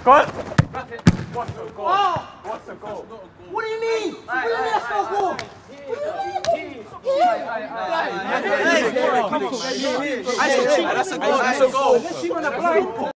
Good. What's a goal? What's a goal? What do you mean? What do you mean that's no goal? That's a goal. That's a goal. Let's see when the blind.